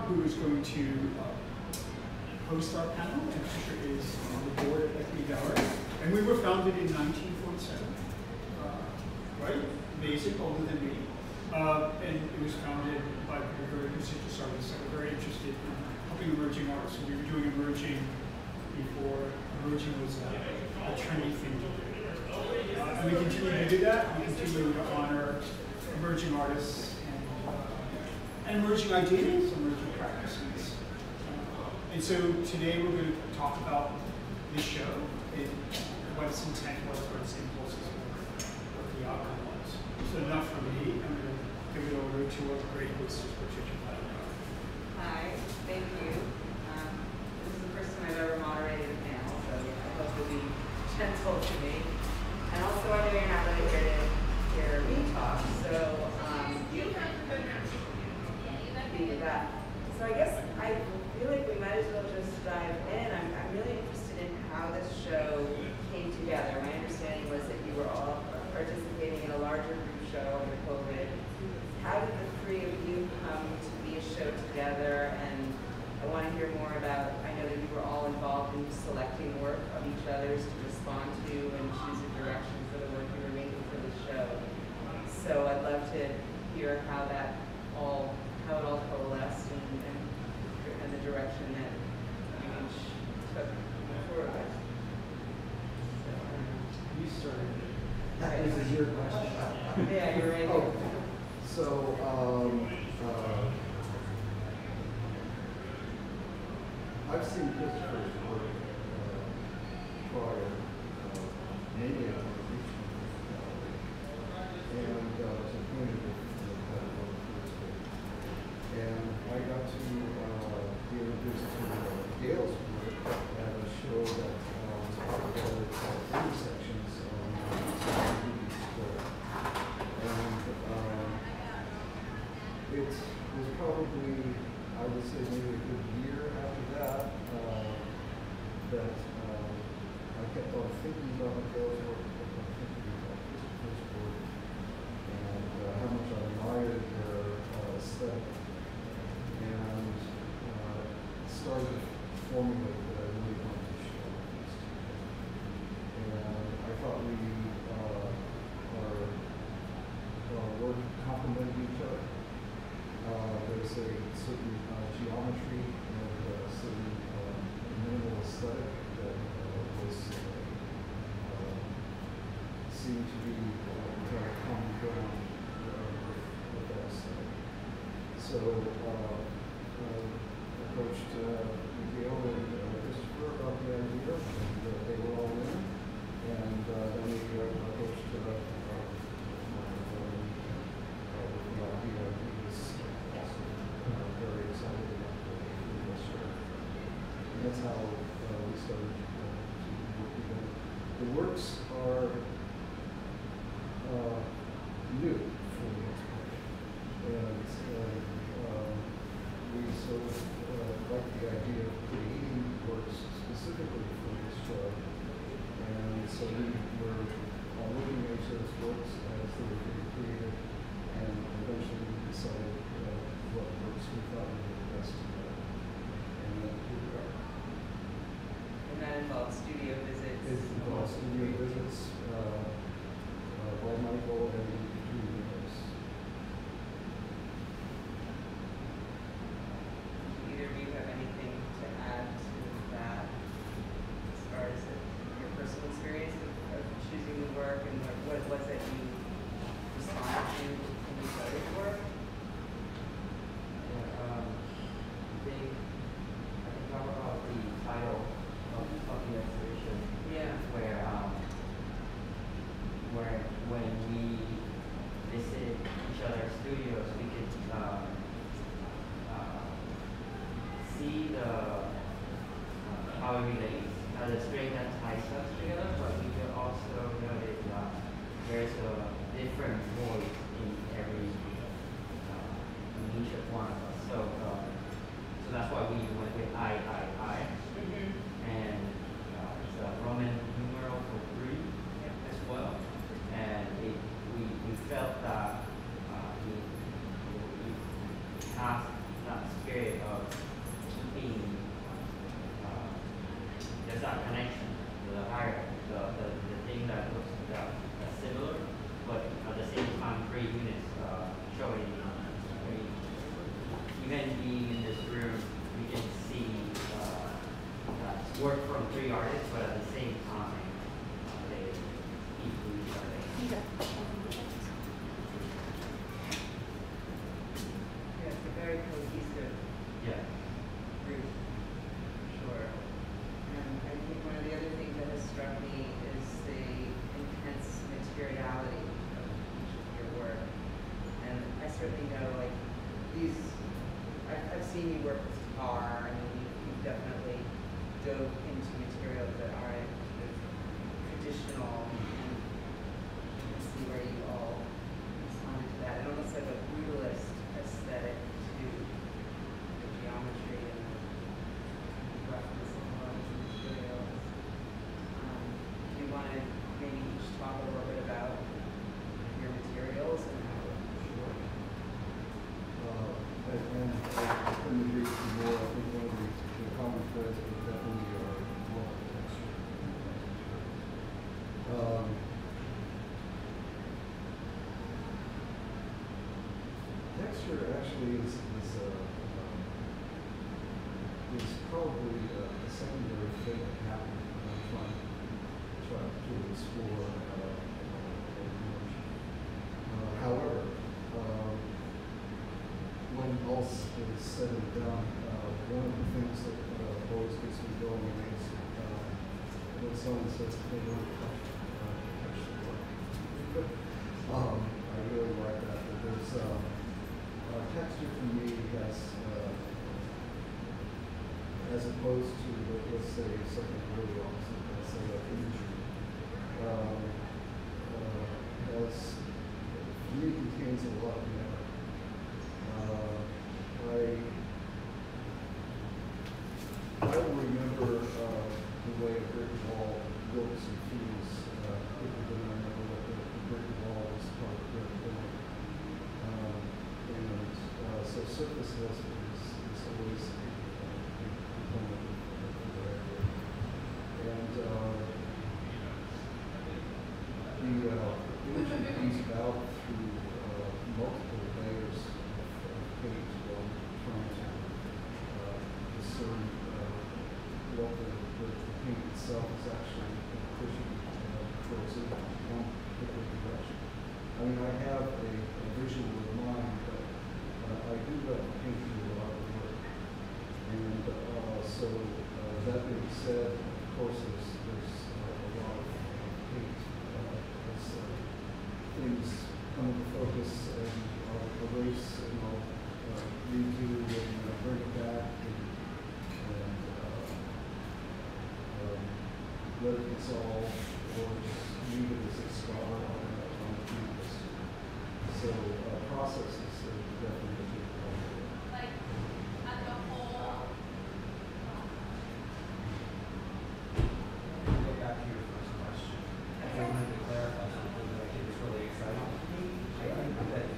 who is going to host our panel, and Patricia is on the board at Equity Gallery. And we were founded in 1947, right? Amazing, older than me. And it was founded by very prestigious artists that were very interested in helping emerging artists. So we were doing emerging before emerging was a trendy thing to do. And we continue to do that. We continue to honor emerging artists and emerging ideas, emerging practices. And so today we're going to talk about this show, and what its intent was, what its impulses were, what the outcome was. So enough from me. I'm going to give it over to our great host, Patricia Fabricant. Hi, thank you. This is the first time I've ever moderated a panel, so I hope you'll be gentle to me. And also, I know you're not really here to hear me talk, so be that. So I guess I feel like we might as well just dive in. I'm really interested in how this show came together. My understanding was that you were all participating in a larger group show under COVID. How did the three of you come to be a show together? And I want to hear more about, I know that you were all involved in selecting work of each other's to respond to and choose a direction for the work you were making for the show. So I'd love to hear how it all coalesced and the direction that you each took forward with. You started. This is your question. Yeah, you're right. Oh. So, I've seen Christopher's work prior, mainly on the beach, and was acquainted with that work. And I got to be introduced to Gail's work at a show that was part of the intersections on the Square. And it was probably, I would say, maybe a good year after that, that I kept on thinking about Miguel's work, kept on thinking about Christopher's work, and how much I admired their aesthetic, and started to formulate that I really wanted to show these two. And I thought our work complemented each other. There's a certain geometry and a certain minimal aesthetic that seemed to be common ground with that aesthetic. So approached Miguel and Christopher about the idea, and they were all in. And then we approached the idea. Very excited about the show. And that's how we started to work together. The works are new for the most part. And we sort of like the idea of creating works specifically for this show. And so we were looking at each other's works as they were being created, and eventually we decided what works we thought would be the best together. And then here we are. And that involves studio visits? It involves studio visits by Michael and Julie. Do either of you have anything to add to that as far as your personal experience of choosing the work, and what it was that you responded to in the other's work? I can talk about the title of the exhibition, Yeah. where seen you work with tar, and you've definitely dove into materials that aren't sort of traditional, and you can see where you all responded to that. It almost like a brutalist aesthetic to the geometry and the roughness of a lot of these materials. Do you want to maybe each talk a little bit about your materials and how you work? And I couldn't agree with you more. I think one of the common threads would definitely are more texture. Texture actually is probably a secondary thing that happened when I'm trying to explore emotion. However, when all is said and done, one of the things that always gets me going is when someone says they don't touch the work. I really like that. But there's texture for me as opposed to, let's say, something really opposite, let's say like imagery, for me contains a lot of merit. I will remember the way a brick wall looks and feels quicker than I remember what the brick wall is part of the building. So surface is always a component of what I do. And the image comes about through multiple layers of paint while trying to discern what the paint itself is actually pushing towards in one particular direction. I mean, I have a visual in mind, but I do let the paint do a lot of work. And so that being said, of course, there's a lot of paint as things come into focus, and I'll erase and I'll redo and bring it back and let it dissolve or just leave it as a scar on the canvas. So processes are definitely a big part of it. Like at the whole. Go back to your first question. I wanted to clarify something that I think is really exciting to me. I think that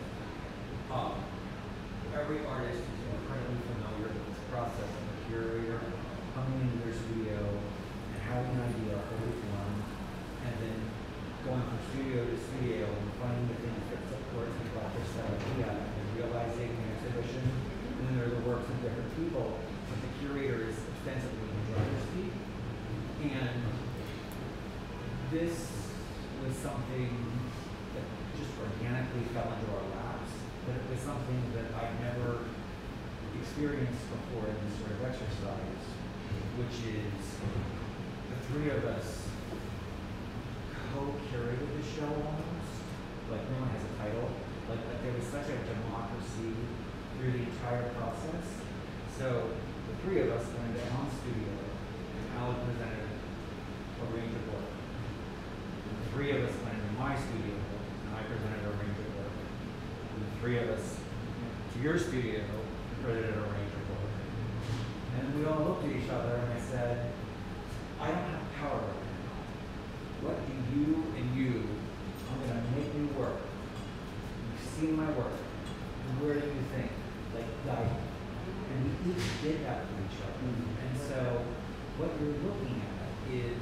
every artist is incredibly familiar with this process of a curator coming into their studio and having an idea early on, and then going from studio to studio and finding the things that support and practice that idea and realizing an exhibition. And then there are the works of different people, but the curator is ostensibly in driver's seat. And this was something that just organically fell into our laps, but it was something that I'd never experienced before in this sort of exercise, which is the three of us co-curated the show almost. Like no one has a title. Like there was such a democracy through the entire process. So the three of us went into Alan's studio, and Alan presented a range of work. And the three of us went into my studio, and I presented a range of work. And the three of us went to your studio and presented a range of work. And we all looked at each other, and I said, I don't have power right now. What do you and you, I'm going to make new work. You've seen my work. Where do you think? Like, guide me. And we each did that for each other. And so, what you're looking at is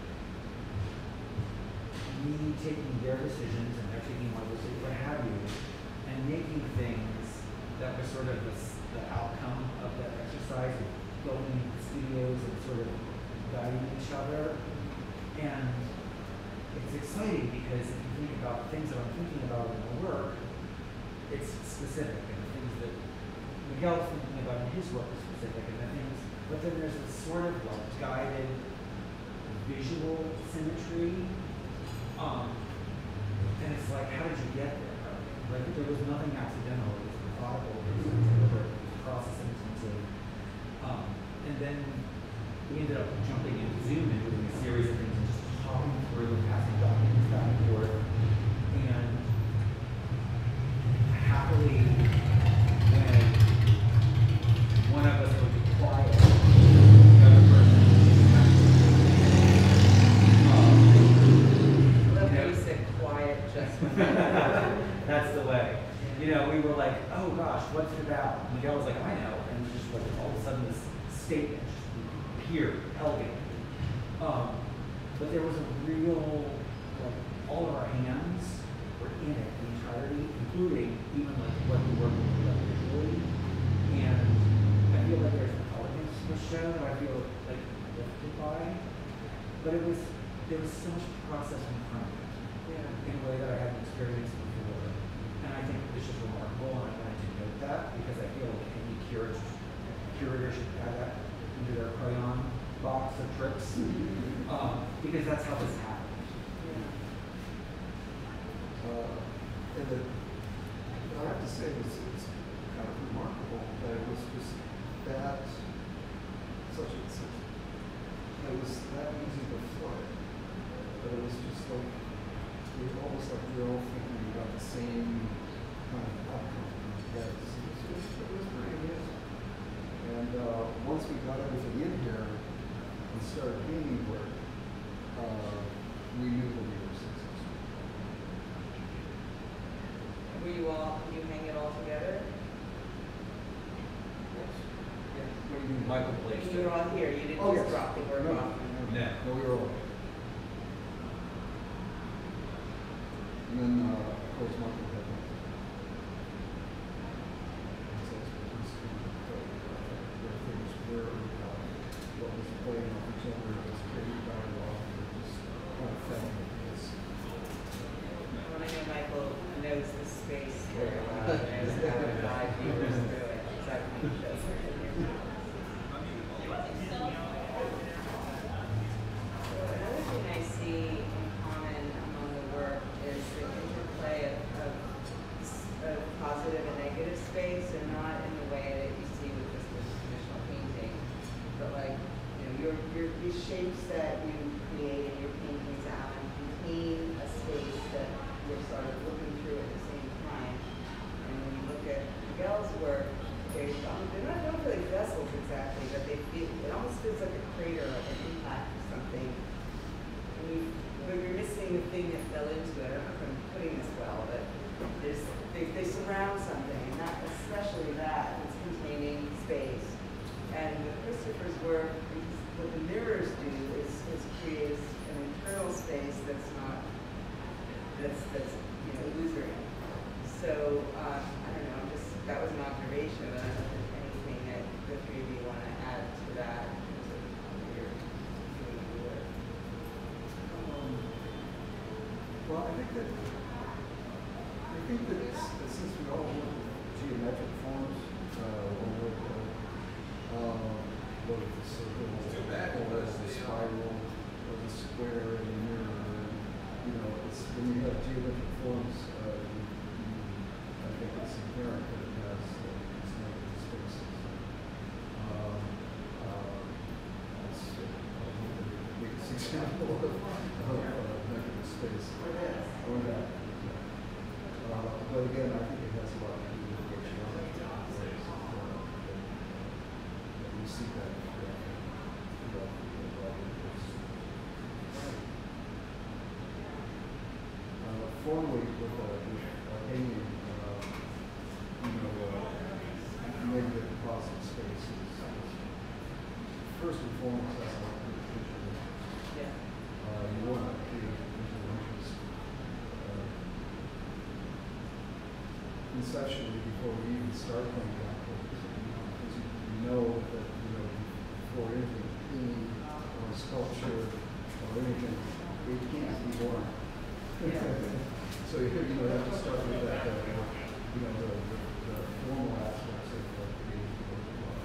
me taking their decisions, and they're taking my decisions, what have you, and making things that were sort of the outcome of that exercise, of going into studios and sort of guiding each other. And it's exciting because if you think about things that I'm thinking about in the work, it's specific, and the things that Miguel's thinking about in his work is specific, and the things, but then there's this sort of like guided visual symmetry, and it's like, how did you get there? Like there was nothing accidental, it was methodical, it was deliberate, it was process intensive, And then we ended up jumping into Zoom and doing a series of things and just hopping through, passing documents back and forth. And happily, when one of us would be quiet, the other person I love how you said quiet just when that's the way. You know, we were like, oh gosh, what's it about? Miguel was like, I know. And just like all of a sudden this statement just appeared, elegant. But there was a real, like, all of our hands were in it the entirety, including even like what we worked with visually. And I feel like there's an elegance to the show that I feel like lifted by. But there was so much process in front of it. In a way that I hadn't experienced before. And I think it's just remarkable, and I wanted to note that because I feel like any curator should add that into their crayon box of tricks. Because that's how this happened. And I have to say it's kind of remarkable that it was just that it was that easy to flood. But it was just like it was almost like we were all thinking about the same kind of outcome. Yes, it was pretty amazing. And once we got everything in here and started painting work, we knew that we were successful. Did you hang it all together? Yes. Yeah. What do you mean? Michael placed You were all here, you didn't just drop the work off. No, we were all. And then, of course, Michael had his expertise in where things were, what was playing off each other, was creating dialogue, and just kind of fell into this. When I know Michael knows the space very well, and knows how to guide viewers through it, exactly what he does. Another thing I see in common among the work is the interplay of positive and negative space, and not in the way that you see with just the traditional painting, but like, these shapes that you create in your paintings, Alan, contain a space that you're sort of looking through at the same time. And when you look at Miguel's work, they're not really vessels exactly, but it almost feels like a crater, like an impact or something. But you're missing the thing that fell into it. I don't know if I'm putting this well, but they surround something, and not especially that. It's containing space. And with Christopher's work, what the mirrors do is create an internal space that's illusory. So I don't know. That was an observation. I don't know if there's anything that the three of you want to add to that in terms of how you're doing the work. Well, I think that since we all work with geometric forms, whether it's the circle, or the spiral, or the square, and the mirror, it's when you have geometric forms, I think it's inherent that it has these negative spaces. That's the biggest example of negative space. Or that. But again, I think it has a lot to do with what you want to do. You see that formally with painting, negative and positive spaces. First and foremost, that's like the visual interest. You want to create visual interest conceptually before we even start playing that, because you know that before anything, painting or sculpture or anything, it can't be born. So you have to start with that, the formal aspects of creating work.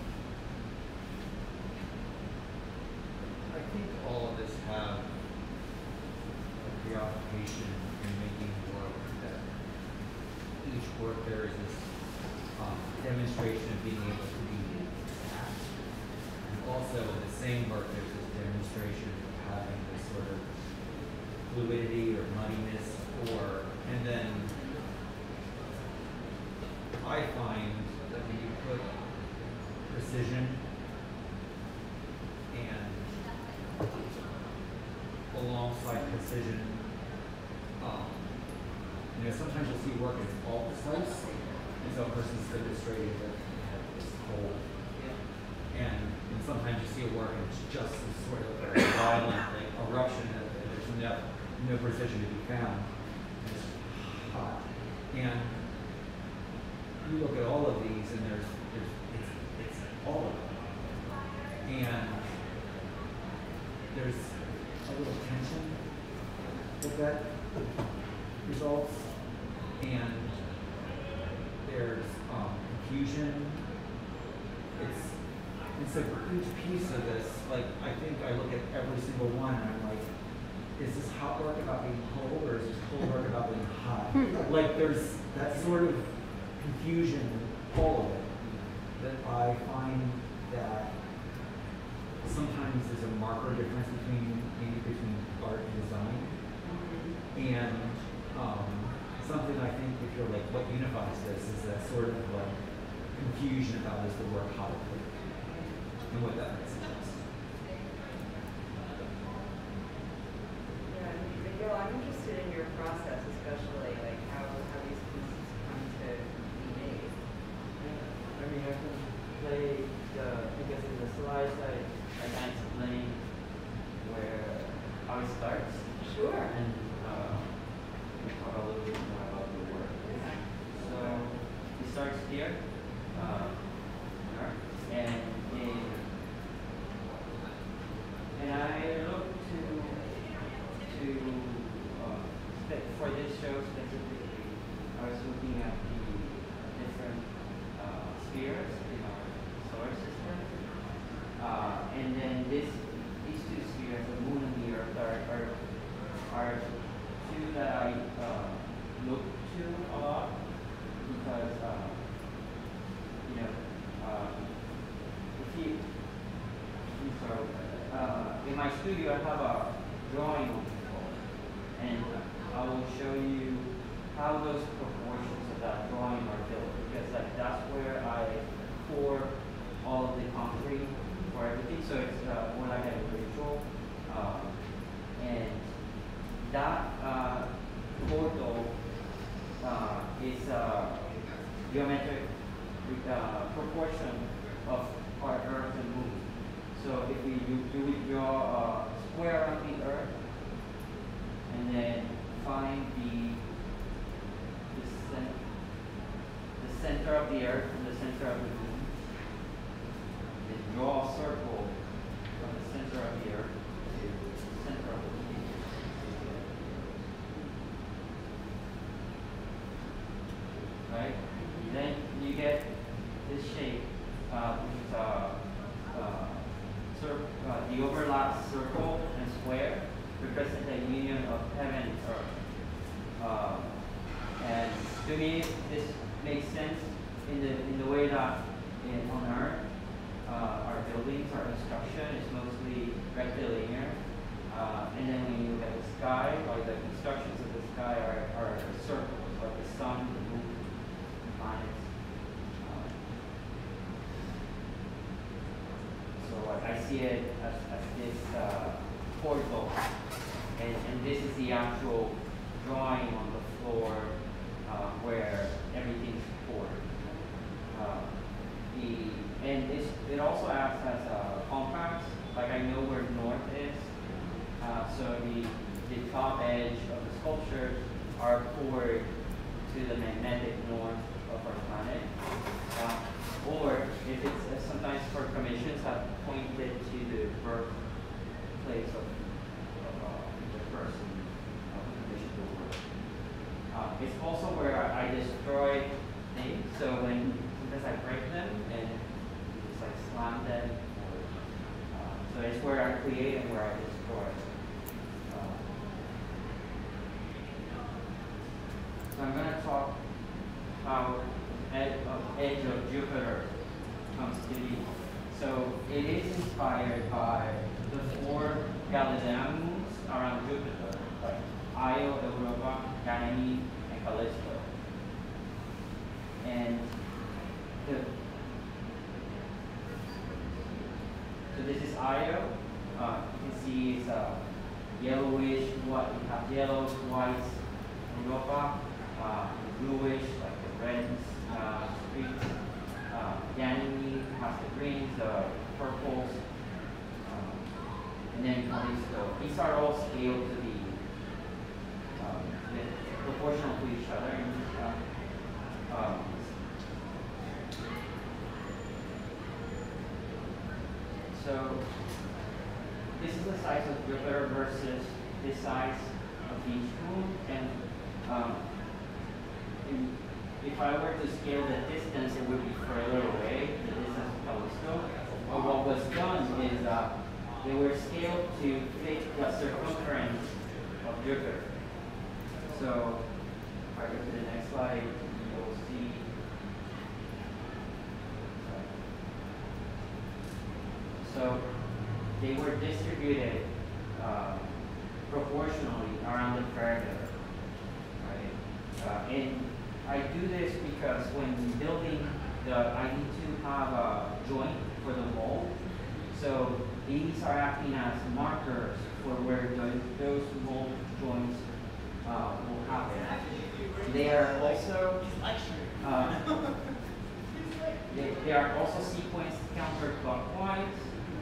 I think all of this have a preoccupation in making work that each work there is this demonstration of being able to be exact. And all same work, there's this demonstration of having this sort of fluidity or muddiness, and then I find that when you put precision and alongside precision, sometimes you'll see work that's all precise, and so a person's demonstrating that they have this whole, and sometimes you see a work and it's just this sort of very violent eruption, and there's no precision to be found. It's hot, and you look at all of these, and it's all of them, and there's a little tension that results, and there's confusion. It's a huge piece of this. Like, I think I look at every single one and I'm like, is this hot work about being cold, or is this cold work about being hot? Like, there's that sort of confusion, all of it, that I find that sometimes there's a marker difference between art and design, and something I think, if you're like, what unifies this is that sort of like confusion about is the word hot and what that might suggest. Yeah, Miguel, I'm interested in your process, especially like how these pieces come to be made. I mean, I can play I guess in the slides I can explain how it starts. Sure. And talk a little bit more about the work. So it starts here, and I look for this show specifically, I was looking at the different spheres in our solar system, and then these two spheres, the moon and the earth, are two that I look to a lot because in my studio I have a drawing on the floor, and I will show you how those proportions of that drawing are built, because that's where I pour all of the concrete for everything, so it's more like a ritual, and that portal is a geometric proportion of our Earth and Moon. So if we draw a square on the Earth, and then find the center of the Earth and the center of the Moon, then draw a circle from the center of the Earth to the center of the Moon. Right? Then you get this shape, which is the overlap circle and square represent the union of heaven and earth. And to me, this makes sense in the way that on Earth, our buildings, our construction is mostly rectilinear. And then when you look at the sky, like the constructions of the sky are circles, like the sun, the moon, the planets. So I see it as this portal, and this is the actual drawing on the floor where everything's poured. And it also acts as a compass, like I know where north is. So the top edge of the sculptures are poured to the magnetic north of our planet. Or if it's sometimes for commissions have pointed to the birthplace of the person who commissioned the work. It's also where I destroy things. So when sometimes I break them and just like slam them. So it's where I create and where I destroy. So I'm going to talk how edge of Jupiter comes to be. So it is inspired by the 4 Galilean moons around Jupiter, like Io, Europa, Ganymede, and Callisto. And so this is Io. You can see it's yellowish, what we have yellows, whites, Europa, bluish, like the reds, streaks. Ganymede has the greens, the purples, and then Callisto. These are all scaled to be proportional to each other. So this is the size of Jupiter versus the size of each moon, and if I were to scale the distance, it would be further away, the distance of Callisto. But what was done is they were scaled to fit the circumference of Jupiter. So if I go to the next slide, you'll see. So they were distributed proportionally around the perimeter, right? And I do this because when building I need to have a joint for the mold. So these are acting as markers for where those mold joints will happen. They are also they are also sequenced counterclockwise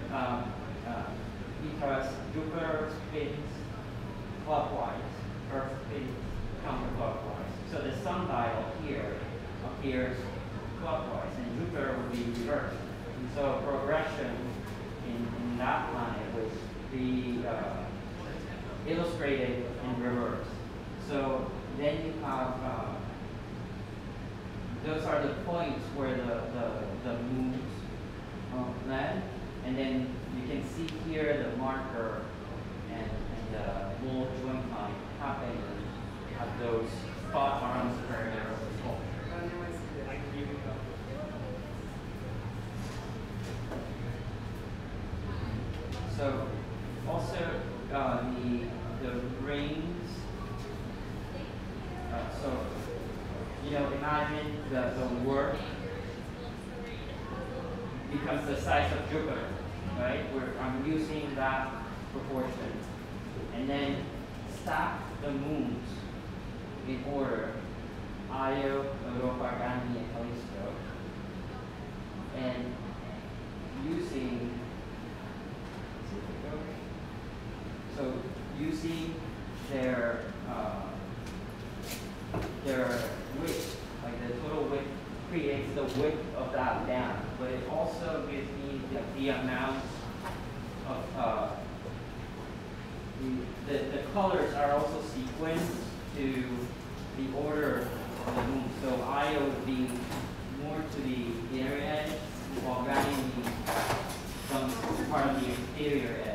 because Jupiter spins clockwise, Earth spins counterclockwise. So the sundial here appears clockwise, and Jupiter would be reversed. And so progression in that planet would be illustrated in reverse. So then you have those are the points where the moons land, and then you can see here the marker and the mold joint line happening at those spot around the perimeter of the skull. So also the rings. So imagine the work becomes the size of Jupiter, right? I'm using that proportion, and then stack the moons in order: Io, Europa, Ganymede, and Callisto, and using their width, like the total width creates the width of that band, but it also gives me the amount of the colors are also sequenced to the order of the moon. So Io would be more to the inner edge, while Ganymede becomes part of the exterior edge.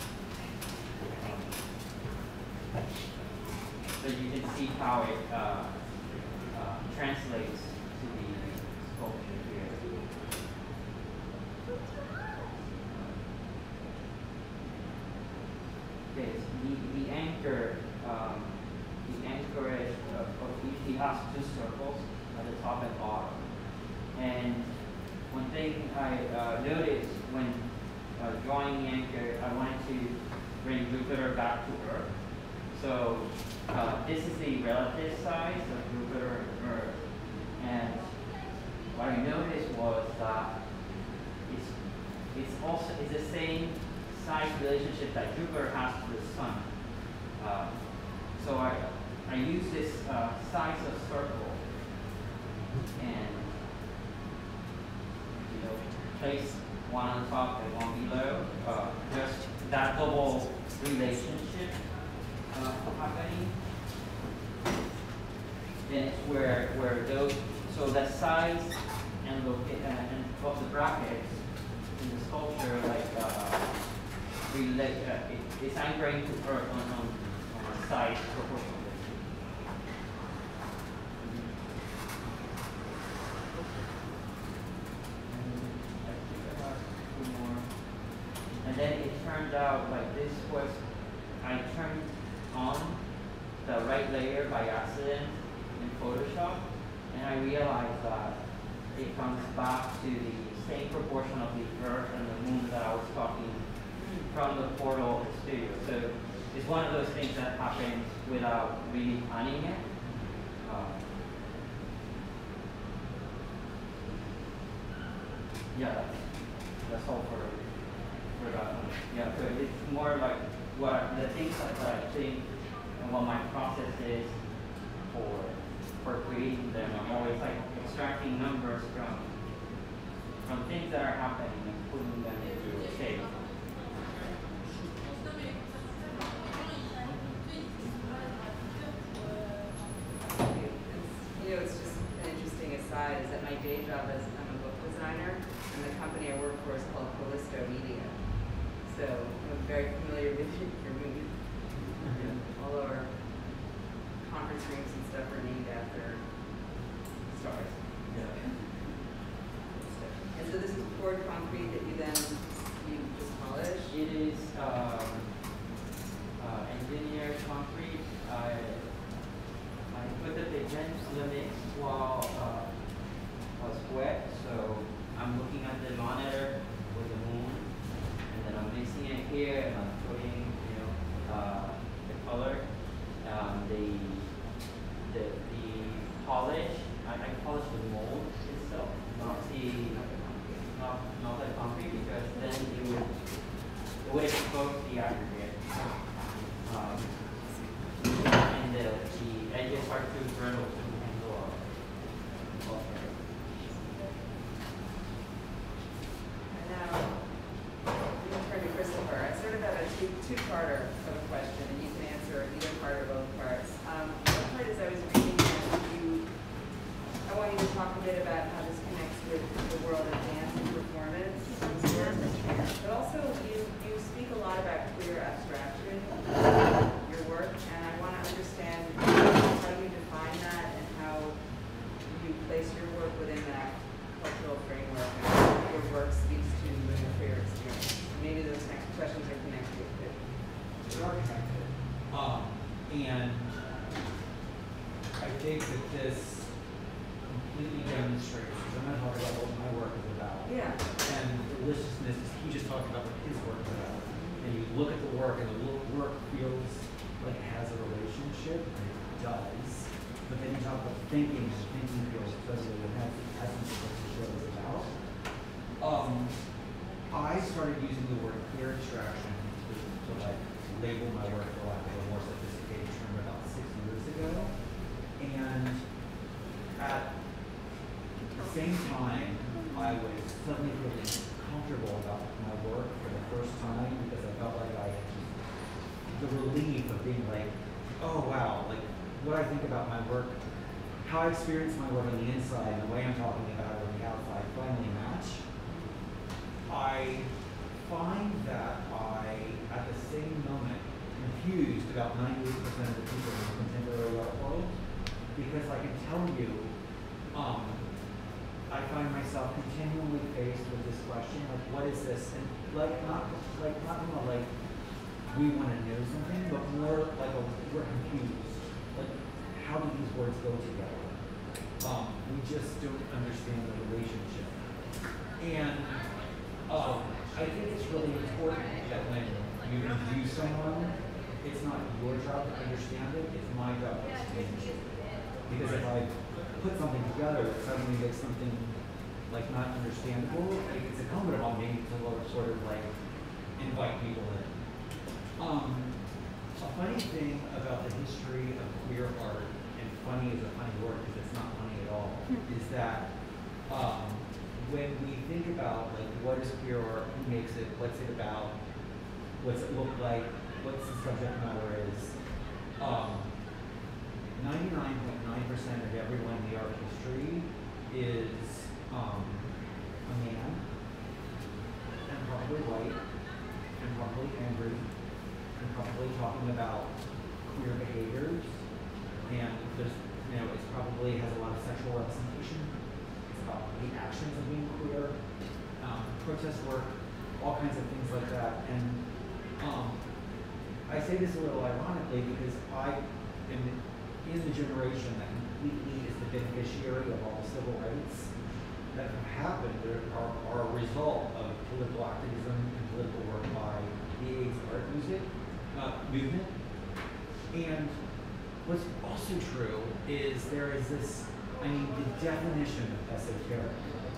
So you can see how it translates to the sculpture here. Okay, the anchor, the anchorage of each has 2 circles at the top and bottom. And one thing I noticed when drawing the anchor, I wanted to bring Jupiter back to Earth. So this is the relative size of Jupiter and Earth. And what I noticed was that it's the same size relationship that Jupiter has to the Sun. So I use this size of circle and place one on top and one below. Just that double relationship happening. Then it's where those, so the size and of the brackets in the sculpture, relate, it's anchoring to Earth on a size proportionally. I think I have 2 more. And then it turned out like this was, I turned on the right layer by accident in Photoshop, and I realized that it comes back to the same proportion of the Earth and the Moon that I was talking from the portal studio. So it's one of those things that happens without really planning it. Yeah, that's all for that one. Yeah, so it's more like what the things that I think and what my process is for creating them. I'm always like extracting numbers from things that are happening and putting them into a shape. You know, it's just an interesting aside is that my day job is I'm a book designer, and the company I work for is called Callisto Media. So I'm very familiar with your movie. All our conference rooms and stuff are named after stars. Yeah. And so this is poured concrete that you then just polish? It is engineered concrete. I put the pigment on the mix while was wet, so I'm looking at the monitor with the moon, and then I'm mixing it here, and I'm putting, the color, the polish. I polish the mold itself, not the concrete, because then it would expose the aggregate. And the edges are too brittle to handle a And now, I'm going to turn to Christopher. I sort of have a two-parter of a question, and you can answer either part or both parts. One part is I was reading I want you to talk a bit about how this connects with the world of dance and performance. But also, you speak a lot about queer abstraction, your work, and I want to understand how you define that and how you place your work within that cultural framework and how your work speaks to the queer experience. Maybe those next questions are connected. They are connected. And I think that this completely demonstrates, because I'm going to talk about what my work is about. Yeah. And deliciousness is, he just talked about what his work is about. And you look at the work, and the work feels like it has a relationship, and it does. But then you talk about thinking, and thinking feels especially what has the essence of what the show is about. I started using the word queer abstraction to like label my work for lack of a more sophisticated term about 6 years ago. And at the same time, I was suddenly feeling comfortable about my work for the first time because I felt like I had just the relief of being like, oh wow, like what I think about my work, how I experience my work on the inside and the way I'm talking about it on the outside finally match. I find that I, at the same moment, confused about 98% of the people in the contemporary art world, because I can tell you, I find myself continually faced with this question, like, what is this? And not more like we want to know something, but more like we're confused. Like, how do these words go together? We just don't understand the relationship. And I think it's really important that when you review someone, it's not your job to understand it, it's my job to explain it. Because if I put something together that suddenly makes something like not understandable, it's incumbent on me to sort of like invite people in. A funny thing about the history of queer art, and funny is a funny word because it's not funny at all, is that when we think about like what is queer art, who makes it, what's it about, what's it look like, what's the subject matter is, 99.9% of everyone in the art history is a man, and probably white, and probably angry, and probably talking about queer behaviors, and there's, it probably has a lot of sexual representation. It's about the actions of being queer, protest work, all kinds of things like that. And I say this a little ironically because I am in the generation that completely is the beneficiary of all the civil rights that have happened are a result of political activism and political work by the AIDS art movement. And what's also true is there is this, I mean, the definition of esoteric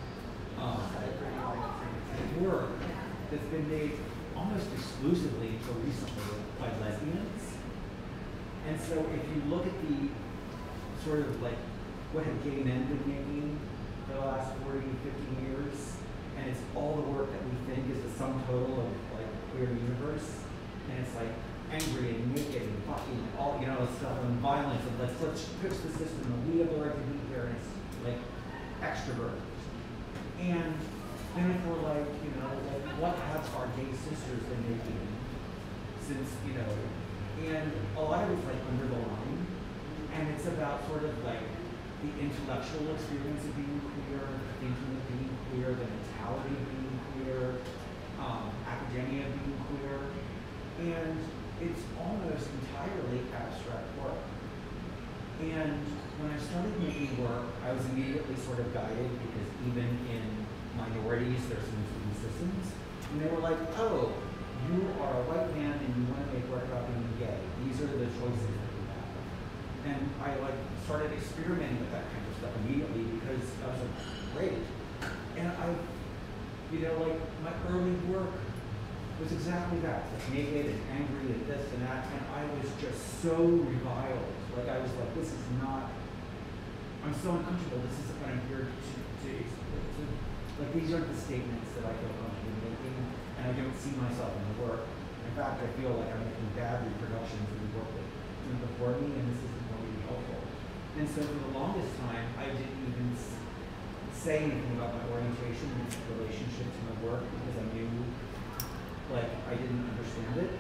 work that's been made almost exclusively until recently by lesbians. And so if you look at the sort of like what have gay men been making for the last 40, 50 years, and it's all the work that we think is the sum total of like queer universe, and it's like angry and naked and fucking all, you know, stuff and violence and let's fix the system and we have the right to be here, and it's like extrovert. And then if we're like, you know, like what have our gay sisters been making since, you know, and a lot of it's like under the line, and it's about sort of like the intellectual experience of being queer, the thinking of being queer, the mentality of being queer, academia of being queer, and it's almost entirely abstract work. And when I started making work, I was immediately sort of guided because even in minorities, there's some systems, and they were like, oh, you are a white man and you want to make work about being gay. These are the choices that you have. And I like started experimenting with that kind of stuff immediately because I was like, great. And I, you know, like my early work was exactly that, like naked and angry and this and that, and I was just so reviled. Like I was like, this is not, I'm so uncomfortable. This isn't what I'm here to like these aren't the statements that I feel comfortable making, and I don't see myself in the work. In fact, I feel like I'm making bad reproductions of the work that went before me, and this isn't going to be helpful. And so for the longest time, I didn't even say anything about my orientation and its relationship to my work because I knew, like, I didn't understand it.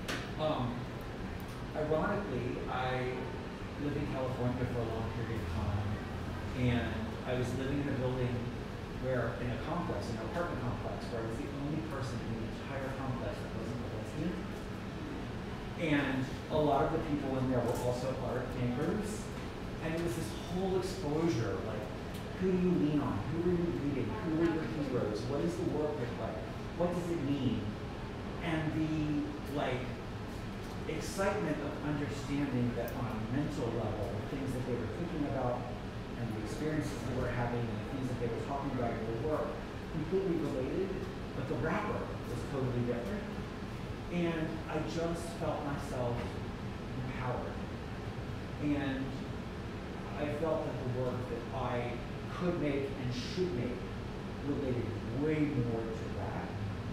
Ironically, I lived in California for a long period of time, and I was living in a building where, in a complex, an apartment complex, where I was the only person in the entire complex that wasn't a lesbian. And a lot of the people in there were also art makers. And it was this whole exposure, like, who do you lean on? Who are you reading? Who are your heroes? What is the work look like? What does it mean? And the, like, excitement of understanding that on a mental level, the things that they were thinking about and the experiences they were having and the things that they were talking about in their work completely related, but the wrapper was totally different. And I just felt myself empowered. And I felt that the work that I could make and should make related way more to that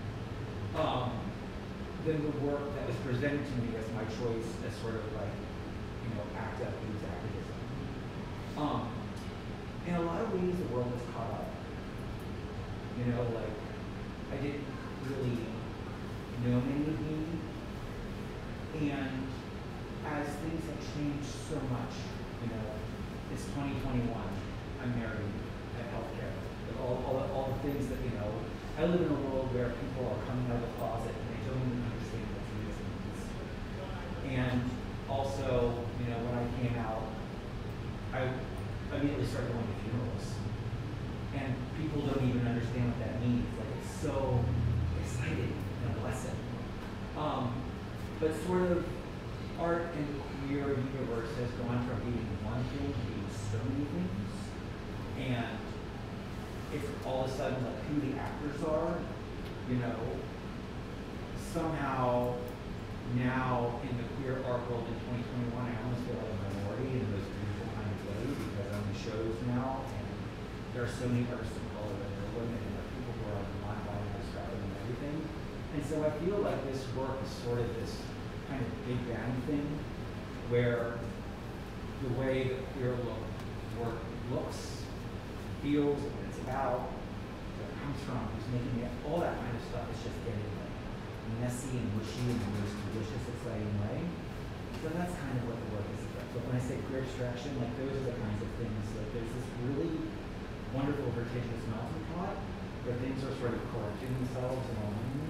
than the work that was presented to me as my choice as sort of like, you know, act out AIDS activism. In a lot of ways, the world has caught up. You know, like, I didn't really know many of me. And as things have changed so much, you know, it's 2021, I'm married, I have healthcare, all the things that, you know, I live in a world where people are coming out of the closet and they don't even understand what Jesus means. And also, you know, when I came out, I immediately started going to funerals. And people don't even understand what that means. Like, it's so exciting and a blessing. But sort of art in the queer universe has gone from being one thing to being so many things. And it's all of a sudden like who the actors are, you know. Somehow now in the queer art world in 2021, I almost feel like a minority in the most beautiful kind of way because I'm in shows now and there are so many artists of color and there are women and there are people who are non-binary spectrum and everything. And so I feel like this work is sort of this kind of big bang thing where the way that queer work looks, feels, what it's about, where it comes from, who's making it, all that kind of stuff is just getting like messy and mushy in the most delicious, exciting way. So that's kind of what the work is about. But when I say queer abstraction, like those are the kinds of things, like there's this really wonderful vertiginous melting pot where things are sort of correcting themselves and aligning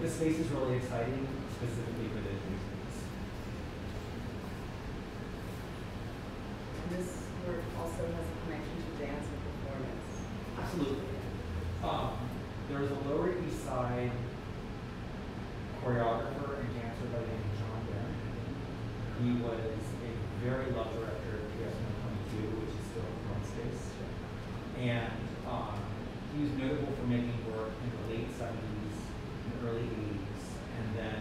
the space is really exciting specifically for those reasons. And this work also has a connection to dance and performance. Absolutely. There's a Lower East Side choreographer and dancer by the name of John Barron. He was a very loved director of PS 122, which is still a film space. And he was notable for making work in the late 70s and early 80s. And then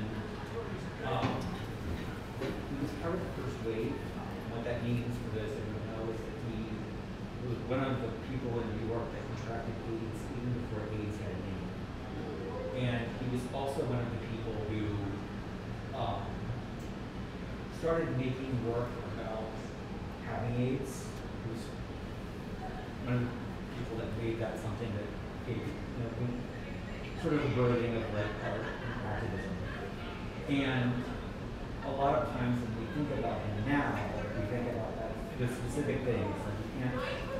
he was part of the first wave. And what that means for those that don't know is that he was one of the people in New York that contracted AIDS even before AIDS had a name. And he was also one of the people who started making work about having AIDS. He was one of the people that made that something that gave, sort of a birthing of like art and activism. And a lot of times when we think about him now, we think about that, the specific things. Like you can't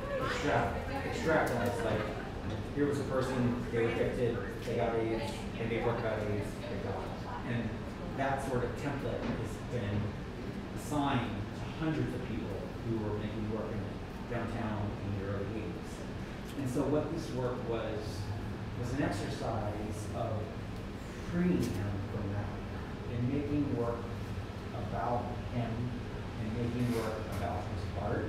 extract us. Like here was a person, they were addicted, they got AIDS, they made work about AIDS, they died. And that sort of template has been assigned to hundreds of people who were making work in downtown in the early 80s. And so what this work was an exercise of freeing him from that and making work about him and making work about his art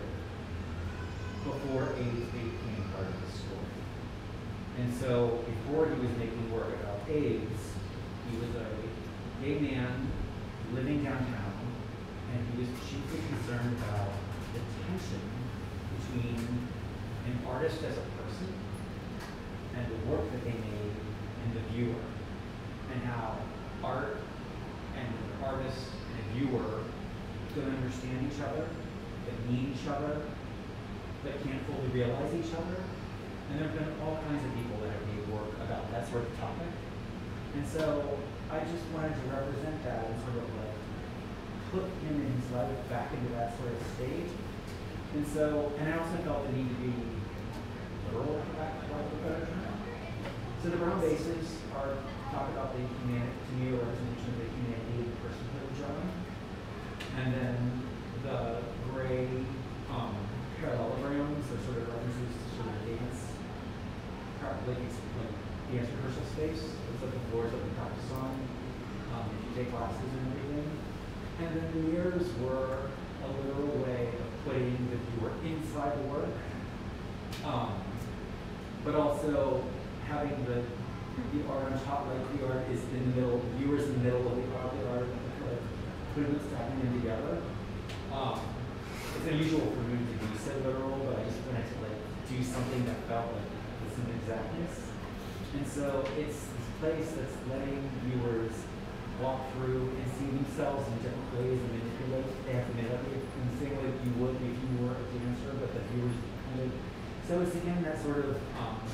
before AIDS became part of the story. And so before he was making work about AIDS, he was a gay man living downtown, and he was chiefly concerned about the tension between an artist as a person and the work that they made and the viewer, and how art and an artist and a viewer don't understand each other, that need each other, that can't fully realize each other. And there have been all kinds of people that have made work about that sort of topic. And so I just wanted to represent that and sort of like put him and his life back into that sort of state. And so, and I also felt the need to be literal about the better term. So the brown bases are talk about the humanity, to me, a representation of the humanity of the personhood of John. And then the gray parallelograms are sort of references to sort of dance, like it's like dance rehearsal space. It's like the floors that we practice on if you take classes and everything. And then the mirrors were a literal way of putting the viewer inside the work, but also having the art on top, like the art is in the middle, the viewer's in the middle of the art, like putting it, stacking them together. It's unusual for me to be so literal, but I just wanted to like do something that felt like with some exactness. And so it's this place that's letting viewers walk through and see themselves in different ways and manipulate. They have to manipulate in the same way that you would if you were a dancer, but the viewers kind of. So it's again that sort of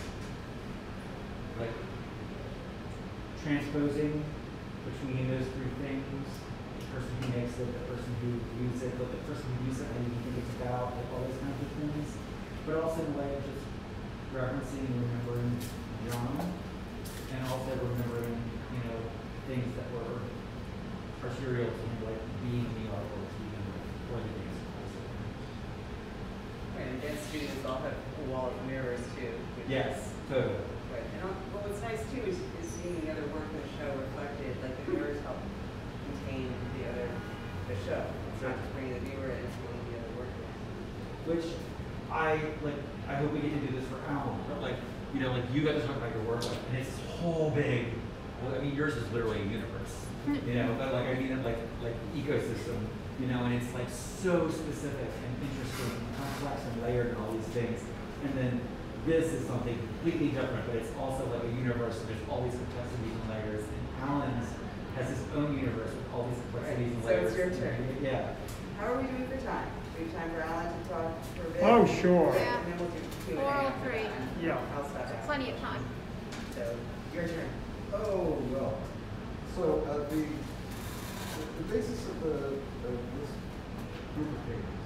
like transposing between those three things: the person who makes it, the person who views it, but the person who views it, how you think it's about, like all those kinds of things. But also in a way of just referencing and remembering John, and also remembering, things that were arterial to him, like being the artist, even or the dance also. Right, and dance studios all have a wall of mirrors too. Yes, totally. Right, and what's nice too is seeing the other work in the show reflected, like the mirrors help contain the show. It's not just bringing the viewer in, it's bringing the other work in. Which I hope we get to do this for Alan, but like you got to talk about your work, and it's so big. Well, I mean, yours is literally a universe, but like, I mean, like ecosystem, and it's like so specific and interesting and complex and layered and all these things. And then this is something completely different, but it's also like a universe, and there's all these complexities and layers. And Alan's has his own universe with all these complexities and layers. So it's your turn. Yeah. How are we doing for time? Do we have time for Alan to talk for a bit? Oh, sure. Yeah. And then we'll do Q&A. 403. Yeah. I'll stop after. Plenty of time. So, your turn. Oh, well. So the basis of this group of papers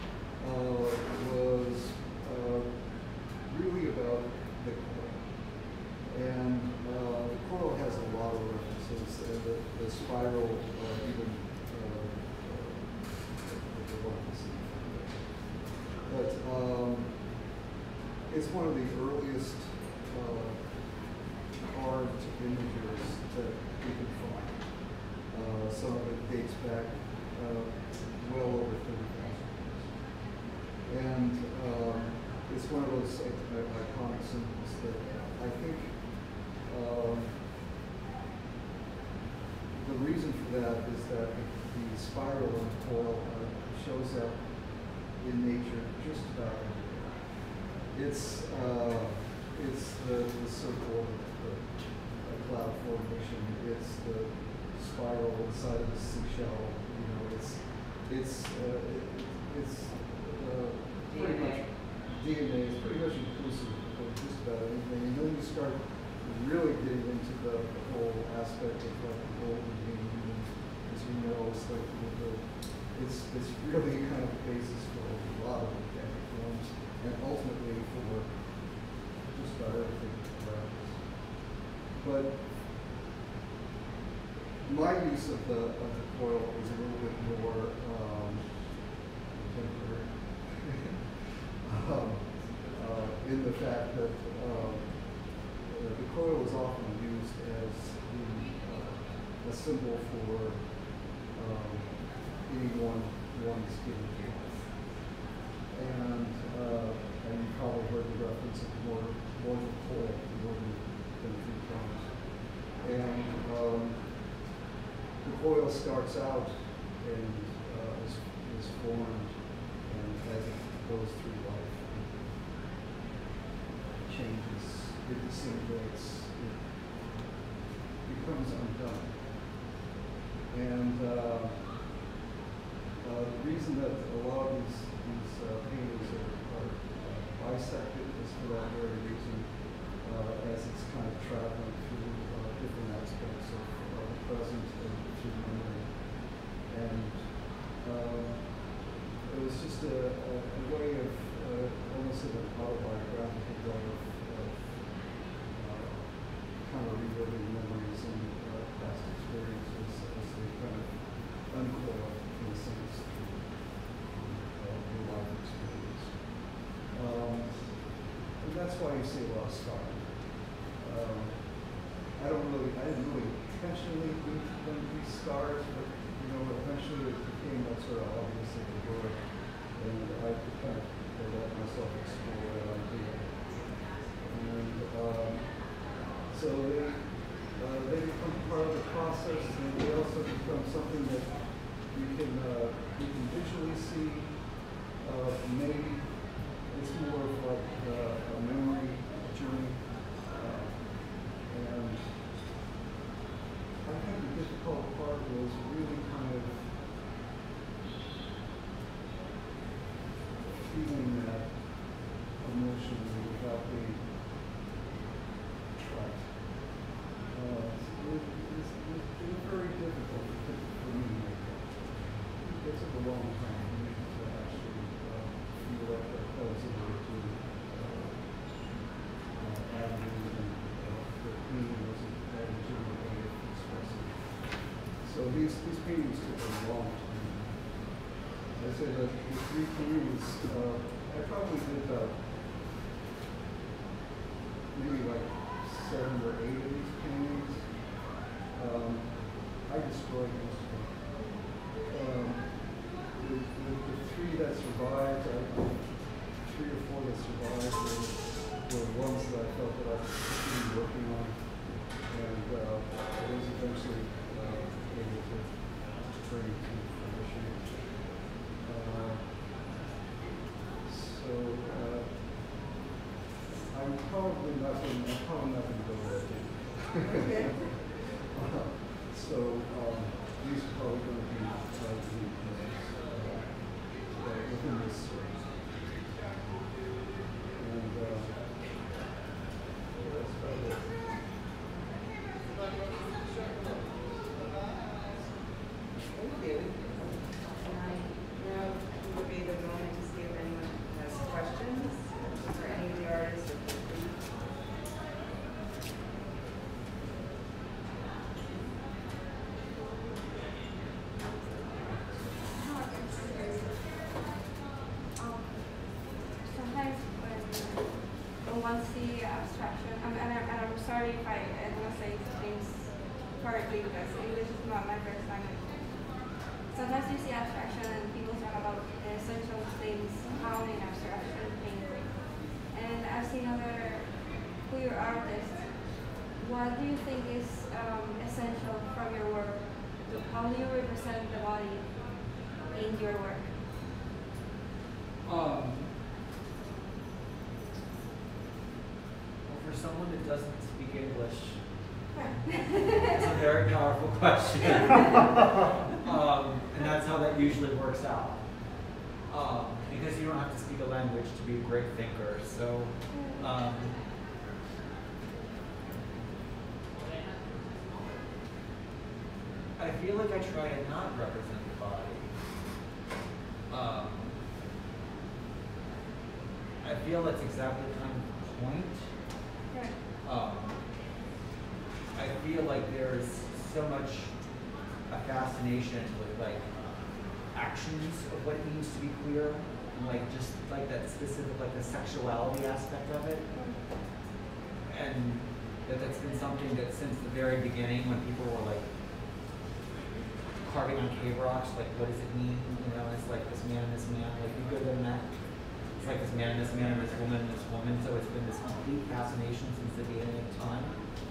was really about the coral. And the coral has a lot of references the spiral even what they want to see. But it's one of the earliest carved images that we can find. Some of it dates back well over 30,000 years. And it's one of those iconic symbols that I think the reason for that is that the spiral and coil shows up in nature just about everywhere. It's the circle of the cloud formation. It's the spiral inside of the seashell. You know, it's pretty much DNA is pretty much inclusive of just about anything. And then you start really getting into the whole aspect of like the golden meaning, as you know, it's like it's really kind of the basis for a lot of organic forms, and ultimately for just about everything around us. But my use of the coil is a little bit more contemporary. In the fact that the coil is often used as a symbol for any one's given life. And you probably heard the reference of more than coil, more than 3 times. And the coil starts out and is formed, and as it goes through life, it changes, it disintegrates, it becomes undone. And the reason that a lot of these paintings are bisected is for that very reason, as it's kind of traveling through different aspects of the present and through memory. And it was just a way of almost an autobiographical way of kind of reliving memories and past experiences as they kind of uncoil in a sense through your life experience. And that's why you see a lot of scarring. I didn't really intentionally do these scars, but you know, eventually it became that sort of obvious that they were, and I could kind of let myself explore that idea. And so they become part of the process, and they also become something that you can visually see. Maybe it's more of like a memory journey. And I think the difficult part was really kind of feeling that emotionally without being trapped. It was very difficult for me. It took a long time for me to actually feel like that was able to avenues and the painting wasn't that legitimate way of expressing. So these paintings took a long time. I say that the 3 paintings, I probably did about maybe like 7 or 8 of these paintings. I destroyed most of them. The 3 that survived, 3 or 4 that survived were ones that I felt that I was continually working on, and I was eventually able to bring to fruition. So I'm probably not going to go there again. So these are probably going to be within this series. And that's about it. Thank you. Now would be the moment to see if anyone has questions for any of the artists. sorry if I don't say things correctly because English is not my first language. Sometimes you see abstraction and people talk about the essential things found in abstraction painting. And I've seen other queer artists. What do you think is essential from your work? How do you represent the body in your work? Well, for someone that doesn't speak English, it's a very powerful question. And that's how that usually works out. Because you don't have to speak a language to be a great thinker. So, I feel like I try to not represent the body. I feel that's exactly kind of the point. I feel like there's so much a fascination with like actions of what it means to be queer, and like just like that specific, like the sexuality aspect of it, and that's been something that since the very beginning, when people were like carving on cave rocks, like what does it mean? You know, it's like this man and this man, like you go to the net. It's like this man and this man and this woman and this woman. So it's been this complete fascination since the beginning of time.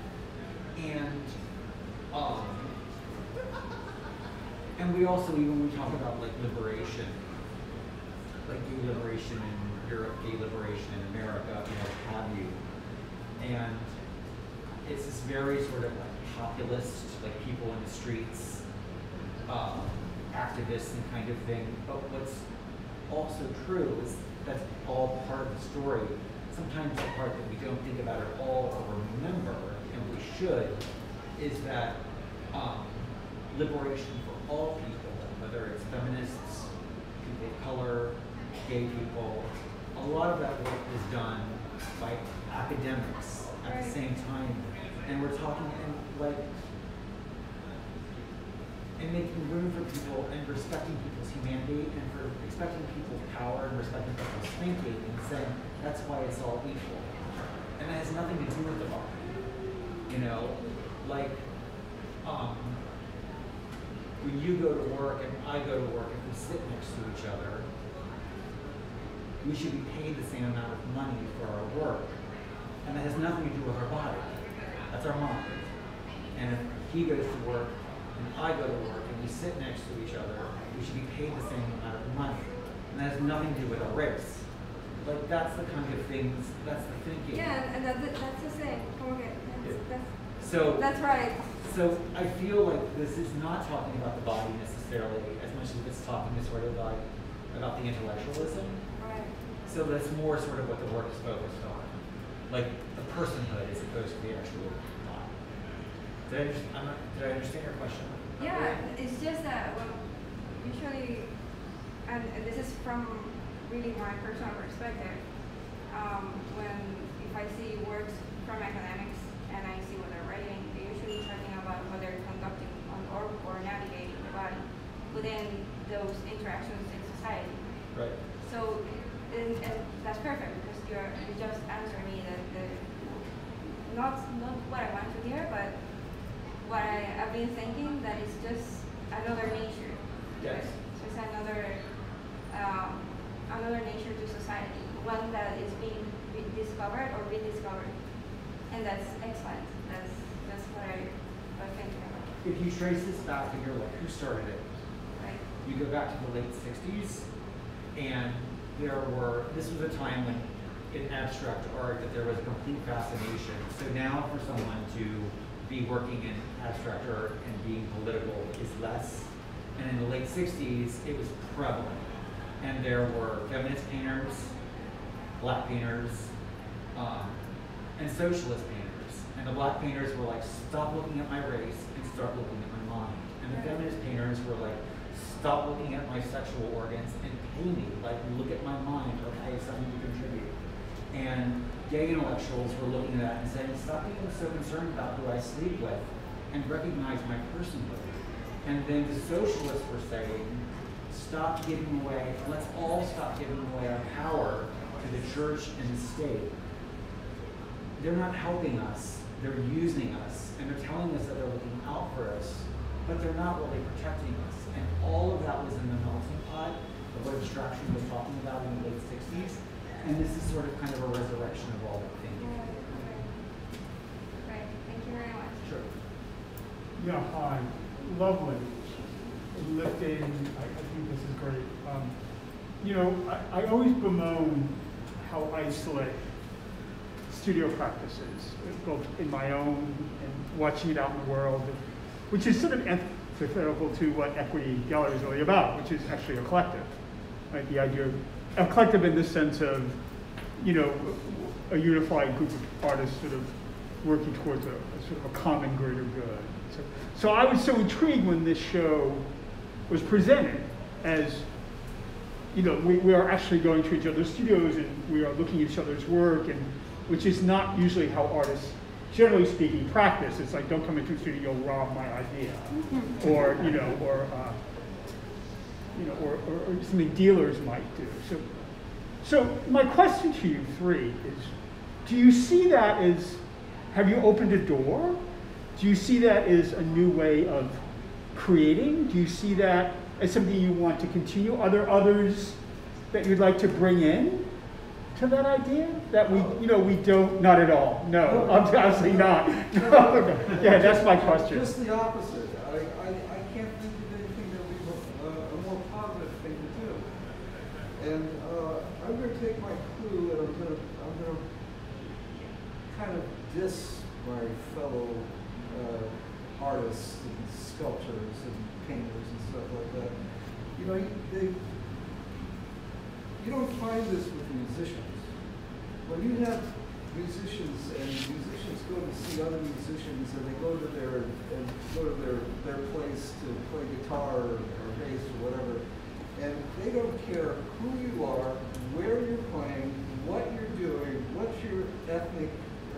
And we also, even when we talk about like liberation, like gay liberation in Europe, gay liberation in America, you know, what have you. And it's this very sort of like populist, like people in the streets, activists and kind of thing. But what's also true is that's all part of the story. Sometimes the part that we don't think about at all or remember, and we should, is that liberation for all people, whether it's feminists, people of color, gay people, a lot of that work is done by academics at the same time. And we're talking and making room for people and respecting people's humanity and for respecting people's power and respecting people's thinking and saying that's why it's all equal. And that has nothing to do with the body. You know, like when you go to work and I go to work and we sit next to each other, we should be paid the same amount of money for our work. And that has nothing to do with our body. That's our mind. And if he goes to work and I go to work and we sit next to each other, we should be paid the same amount of money. And that has nothing to do with our race. Like that's the kind of things, that's the thinking. Yeah, and that's the same. Okay, that's right. So I feel like this is not talking about the body necessarily as much as it's talking sort of like about the intellectualism. Right. So that's more sort of what the work is focused on. Like the personhood as opposed to the actual body. Did I understand your question? Yeah, it's just that usually, and this is from really my personal perspective, if I see works from academics and I see what they're writing, they're usually talking about what they're conducting or navigating the body within those interactions in society. Right. So, and that's perfect because you just answered me that not what I want to hear, but what I've been thinking, that it's just another nature. Yes. So it's another nature to society, one that is being discovered or rediscovered, and that's excellent. That's what I was thinking about. If you trace this back and you're like, who started it? Right. You go back to the late 60s, and this was a time when in abstract art that there was a complete fascination. So now for someone to be working in abstract art and being political is less. And in the late 60s, it was prevalent. And there were feminist painters, black painters, and socialist painters. And the black painters were like, stop looking at my race and start looking at my mind. And the feminist painters were like, stop looking at my sexual organs and pay me, like look at my mind, okay, something to contribute. And gay intellectuals were looking at that and saying, stop being so concerned about who I sleep with and recognize my personhood. And then the socialists were saying, stop giving away, let's all stop giving away our power to the church and the state. They're not helping us they're using us, and they're telling us that they're looking out for us, but they're not really protecting us. And all of that was in the melting pot of what abstraction was talking about in the late 60s. And this is sort of kind of a resurrection of all that thinking. Right. Thank you very much. Sure. Yeah, hi. Lovely. Lifting, I think this is great. You know, I always bemoan how isolated studio practice is, both in my own and watching it out in the world, which is sort of antithetical to what Equity Gallery is really about, which is actually a collective. Right? The idea of a collective in the sense of, you know, a unified group of artists sort of working towards a sort of a common greater good. So I was so intrigued when this show was presented as, you know, we are actually going to each other's studios and we are looking at each other's work, and which is not usually how artists, generally speaking, practice. It's like, don't come into the studio, you'll rob my idea, or you know, or something dealers might do. So my question to you three is, do you see that as, have you opened a door? Do you see that as a new way of creating? Do you see that as something you want to continue? Are there others that you'd like to bring in to that idea? That we, you know, we don't, not at all. No, obviously not. Yeah, that's my question. Just the opposite. I can't think of anything that would be a more positive thing to do. And I'm going to take my clue and I'm going to kind of diss my fellow artists and sculptors and painters and stuff like that. You know, you don't find this with musicians. When you have musicians and musicians go to see other musicians and they go to their place to play guitar or bass or whatever, and they don't care who you are, where you're playing, what you're doing, what's your ethnic.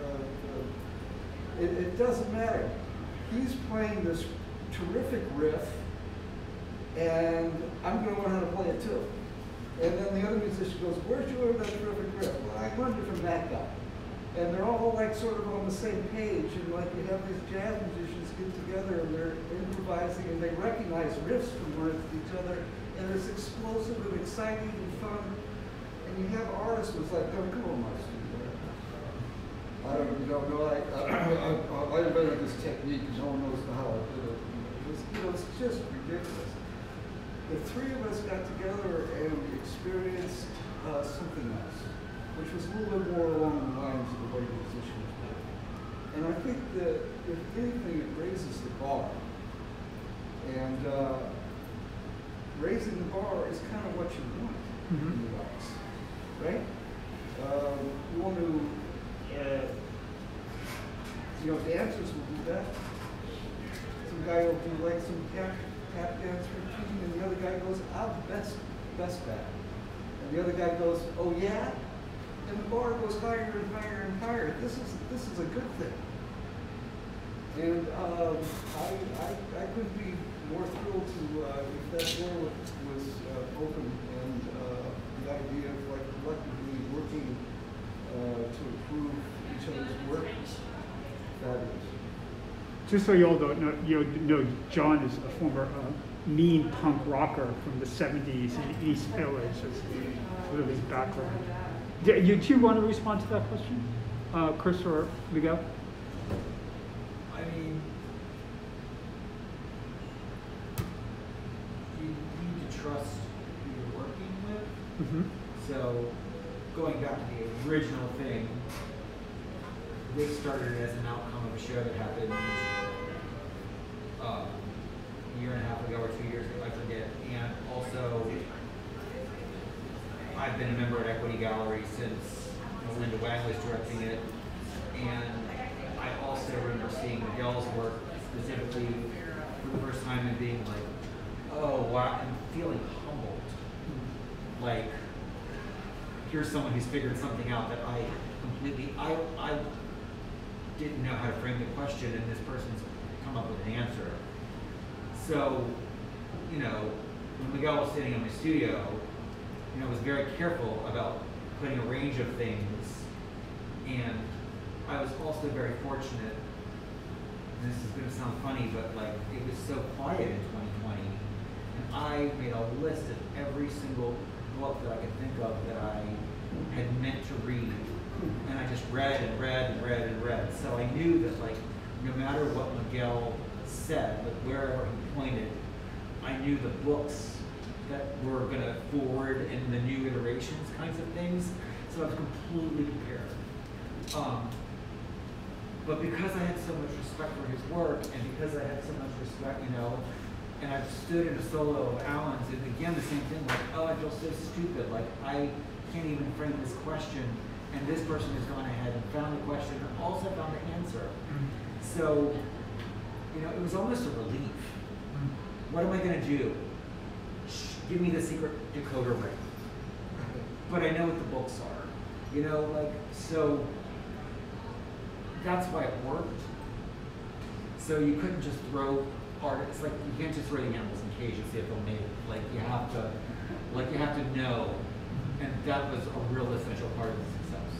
It doesn't matter. He's playing this terrific riff, and I'm going to learn how to play it too. And then the other musician goes, where'd you learn that terrific riff? Well, I learned it from that guy. And they're all like sort of on the same page, and like you have these jazz musicians get together and they're improvising and they recognize riffs from each other, and it's explosive and exciting and fun. And you have artists who's like, oh, come on, my studio. I invented this technique and no one knows how I did it. It's just ridiculous. The three of us got together and we experienced something else, which was a little bit more along the lines of the way musicians do. And I think that if anything, it raises the bar. And raising the bar is kind of what you want in the arts, right? You want to, dancers will do that. Some guy will do like some tap dance routine, and the other guy goes, I'm best that. And the other guy goes, oh yeah? And the bar goes higher and higher and higher. This is a good thing. And I couldn't be more thrilled to if that door was open, and the idea of like collectively working to improve each other's work is fabulous. Just so you all don't know, John is a former mean punk rocker from the 70s in East Village. That's sort of his background. Do you want to respond to that question, Chris or Miguel? I mean, you need to trust who you're working with. Mm-hmm. So, going back to the original thing, this started as an outcome of a show that happened a year and a half ago or 2 years ago, I forget. And also, I've been a member at Equity Gallery since Linda Wang was directing it. And I also remember seeing Miguel's work specifically for the first time and being like, oh wow, and feeling humbled. Like, here's someone who's figured something out that I didn't know how to frame the question, and this person's come up with an answer. So, when Miguel was sitting in my studio, I was very careful about putting a range of things, and I was also very fortunate, and this is going to sound funny, but like it was so quiet in 2020, and I made a list of every single book that I could think of that I had meant to read, and I just read and read and read and read. So I knew that like no matter what Miguel said, like wherever he pointed, I knew the books that were going to forward in the new iterations kinds of things. So I was completely prepared. But because I had so much respect for his work, and because I had so much respect, you know, and I've stood in a solo of Alan's, and again the same thing, like, oh, I feel so stupid, like I can't even frame this question, and this person has gone ahead and found the question and also found the answer. So, you know, it was almost a relief. What am I going to do? Give me the secret decoder ring. But I know what the books are. You know, like, so that's why it worked. So you couldn't just throw art. It's like you can't just throw the animals in cages if they'll make it. Like you have to know. And that was a real essential part of the success.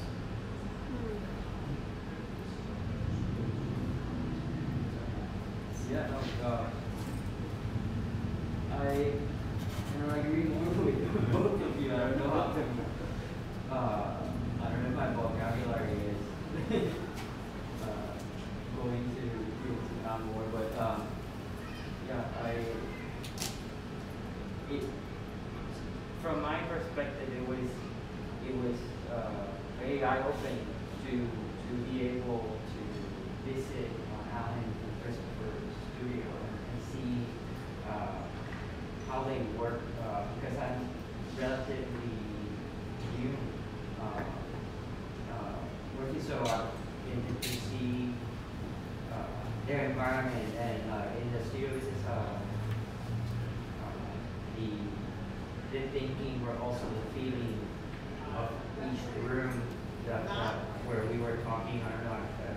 Yeah, no, I agree with both of you. I don't know how to, I don't know if my vocabulary is going to sound more, but yeah, from my perspective, it was very eye-opening to be able to visit Alan and Christopher's studio and see how they work, because I'm relatively new working so and to see their environment and in the studio this is the thinking but also the feeling of each room that where we were talking. I don't know if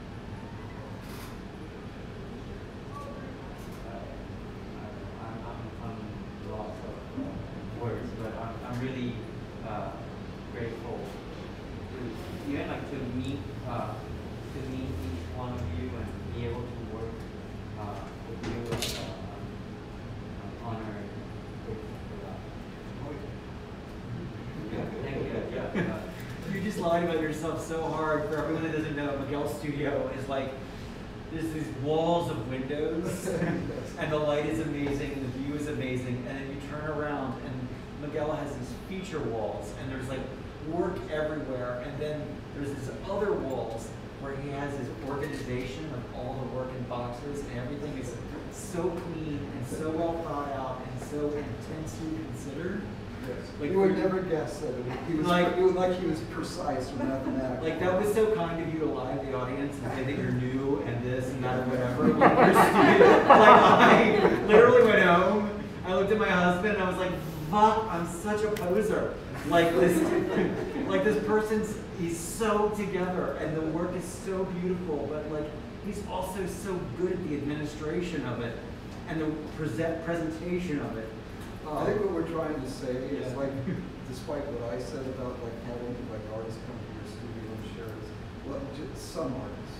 I'm lost of words, but I'm really grateful to even like to meet each one of you and be able to work with you. I'm honored for that. Yeah, thank you. Yeah. You just lied about yourself so hard. For everyone that doesn't know, Miguel's studio is like, there's these walls of windows, and the light is amazing, and the view is amazing, and then you turn around, and Miguel has these feature walls, and there's like work everywhere, and then there's these other walls where he has his organization of all the work in boxes, and everything is so clean and so well thought out and so intensely considered. Yes. Like, you would never guess that he was precise or mathematical. Like that was so kind of you to lie to the audience and say that you're new and this and that or whatever. Like, you're stupid. Like I literally went home, I looked at my husband and I was like, fuck, I'm such a poser. Like this person's, he's so together and the work is so beautiful, but like he's also so good at the administration of it and the presentation of it. I think what we're trying to say is like, despite what I said about like having like artists come to your studio and share it, well, just some artists.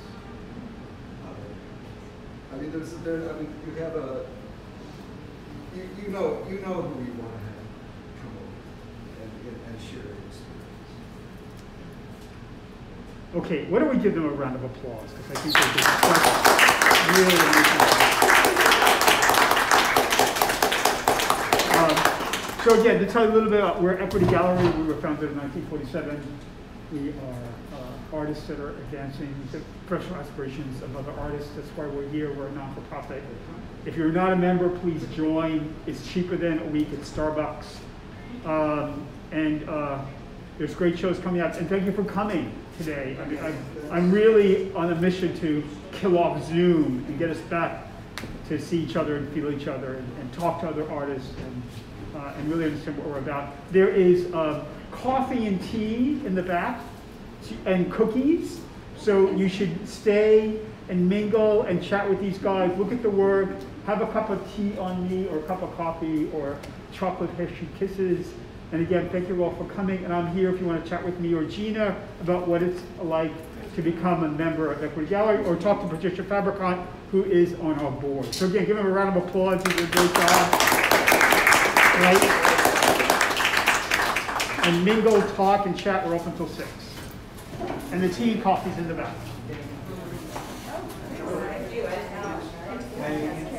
I mean, you have a, you know who you want to have promote and share your experience. Okay, why don't we give them a round of applause? Because I think they did really amazing. So again, to tell you a little bit about, we're Equity Gallery. We were founded in 1947. We are artists that are advancing the professional aspirations of other artists. That's why we're here. We're a non-for-profit. If you're not a member, please join. It's cheaper than a week at Starbucks. There's great shows coming out. And thank you for coming today. I mean, I'm really on a mission to kill off Zoom and get us back to see each other and feel each other and talk to other artists and really understand what we're about. There is coffee and tea in the back and cookies. So you should stay and mingle and chat with these guys. Look at the work. Have a cup of tea on me or a cup of coffee or chocolate Hershey Kisses. And again, thank you all for coming. And I'm here if you want to chat with me or Gina about what it's like to become a member of Equity Gallery, or talk to Patricia Fabricant, who is on our board. So again, give them a round of applause. He did a great job. Right? And mingle, talk, and chat. We're open until 6. And the tea and coffee's in the back. Oh, thank you. I didn't know.